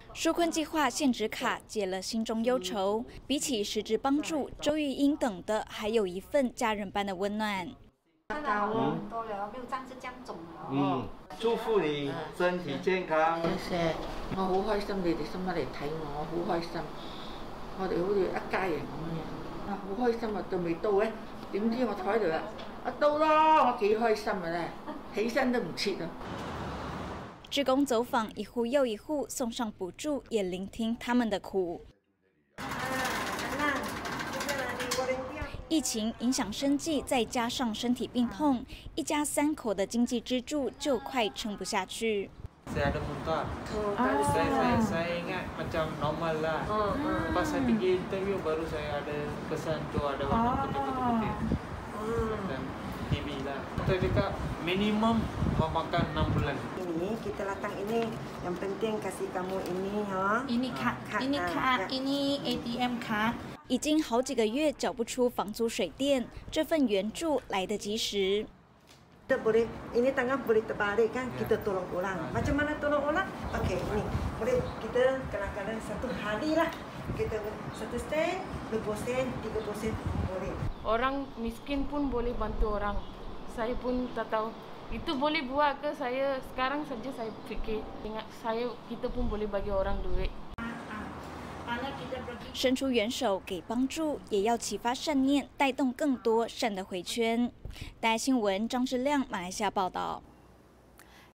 纾困计划限值卡解了心中忧愁，比起实质帮助，周玉英等的还有一份家人般的温暖。 看到我很多了，没有上次这样肿了。 祝福你身體健康。 謝謝，我好開心你哋今日嚟睇我，好開心。我哋好似一家人咁樣，啊好開心啊！仲未到嘅，點知我坐喺度啦，到咯！我幾開心啊咧，起身都唔切啊！ 志工走访一户又一户，送上补助，也聆听他们的苦。疫情影响生计，再加上身体病痛，一家3口的经济支柱就快撑不下去。 Saya ada muntah. Saya ingat macam normal lah. Pas saya pergi interview baru saya ada pesan tu ada warna putih-putih dan TB lah. Kita cakap minimum mau makan 6 bulan. Ini kita letak ini, yang penting kasih kamu ini ha. Ini card, ini ATM card。 已经好几个月缴不出房租水电，这份援助来得及时。 Kita boleh, ini tangan boleh terbalik kan, kita tolong orang. Macam mana tolong orang? Okey, ini boleh kita kadang-kadang 1 hari lah. Kita 1 sen, 2 sen, 3 sen boleh. Orang miskin pun boleh bantu orang. Saya pun tak tahu itu boleh buat ke saya sekarang saja saya fikir ingat saya kita pun boleh bagi orang duit. 伸出援手给帮助，也要启发善念，带动更多善的回圈。大爱新闻张志亮，马来西亚报道。